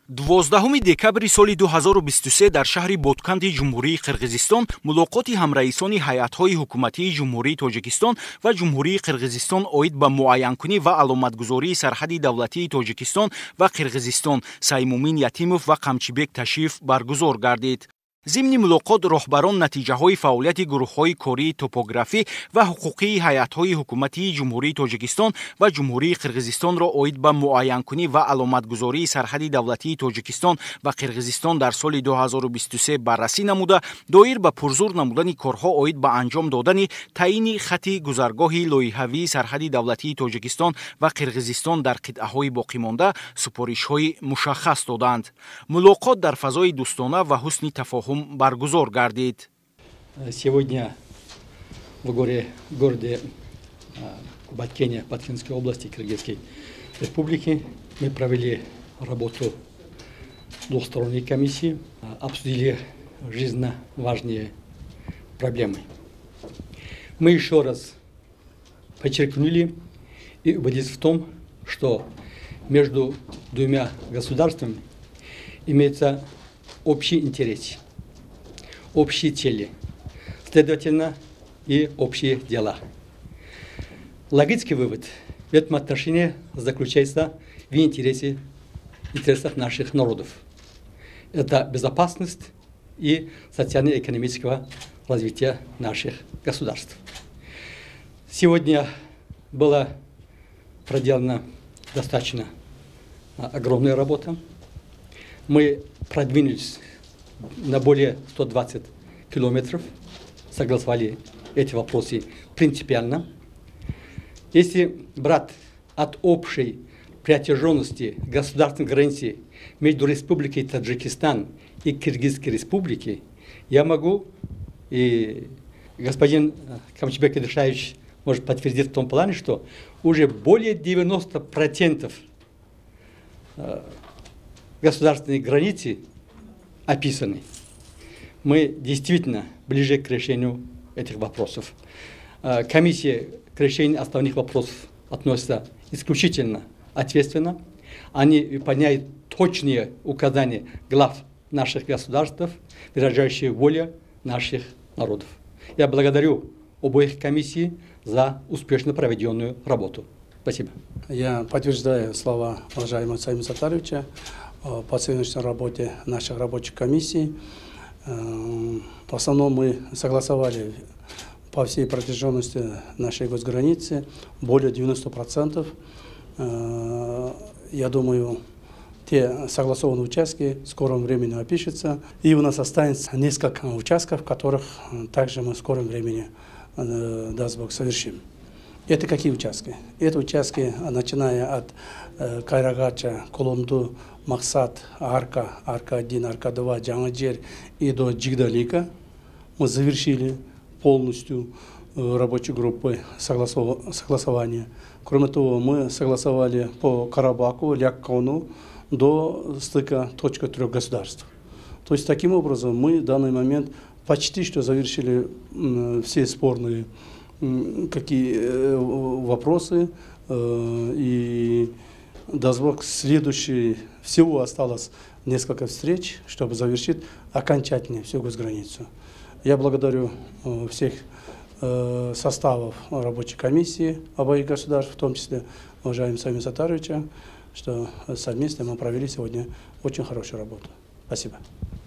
12 декабри соли 2023 дар шаҳри Ботканди ҷумҳурии Қирғизистон мулоқоти ҳамраисони ҳайатҳои ҳукуматии ҷумҳурии Тоҷикистон ва ҷумҳурии Қирғизистон оид ба муайянкунӣ ва аломатгузории сарҳади давлатии Тоҷикистон ва Қирғизистон Саймумин Ятимов ва Қамчибек Ташиф баргузор гардид. Зимни мулоқот роҳбарон натиҷаҳои фаъолияти гурӯҳҳои кории топографӣ ва ҳуқуқии ҳайатҳои ҳукуматии ҷумҳурии Тоҷикистон ва ҷумҳурии Қирғизистонро оид ба муайянкунӣ ва аломатгузории сарҳади давлатии Тоҷикистон ва Қирғизистон дар соли 2023 баррасӣ намуда, доир ба пурзур намудани корҳо оид ба анҷом додани таъини хати гузаргоҳи лоиҳавии сарҳади давлатии Тоҷикистон ва Қирғизистон дар қитъаҳои боқимонда супоришҳои мушаххас доданд. Мулоқот дар фазои дӯстона ва ҳусни тафоҳум баргузор гардид. Сегодня в городе Баткене, Баткенской области Кыргызской республики мы провели работу двухсторонней комиссии, обсудили жизненно важные проблемы. Мы еще раз подчеркнули и убедились в том, что между двумя государствами имеется общий интерес, общие цели, следовательно, и общие дела. Логический вывод в этом отношении заключается в интересах наших народов. Это безопасность и социально-экономического развития наших государств. Сегодня была проделана достаточно огромная работа. Мы продвинулись на более 120 километров, согласовали эти вопросы принципиально. Если брать от общей протяженности государственной границы между Республикой Таджикистан и Киргизской Республикой, я могу, и господин Камчибек Эдишаевич может подтвердить в том плане, что уже более 90% государственной границы описаны. Мы действительно ближе к решению этих вопросов. Комиссия к решению основных вопросов относится исключительно ответственно. Они выполняют точные указания глав наших государств, выражающие волю наших народов. Я благодарю обоих комиссий за успешно проведенную работу. Спасибо. Я подтверждаю слова уважаемого Саймуна Сатаровича по сегодняшней работе наших рабочих комиссий. В основном мы согласовали по всей протяженности нашей госграницы более 90%. Я думаю, те согласованные участки в скором времени опишутся. И у нас останется несколько участков, которых также мы в скором времени, даст Бог, совершим. Это какие участки? Это участки, начиная от Кайрагача, Колумду, Максат, Арка, Арка-1, Арка-2, Джангаджер и до Джигдалика. Мы завершили полностью рабочей группой согласования. Кроме того, мы согласовали по Карабаку, Ляккону до стыка точка 3 государств. То есть таким образом мы в данный момент почти что завершили все спорные вопросы, и даст Бог, всего осталось несколько встреч, чтобы завершить окончательно всю госграницу. Я благодарю всех составов рабочей комиссии обоих государств, в том числе уважаемого Саймуна Сатаровича, что совместно мы провели сегодня очень хорошую работу. Спасибо.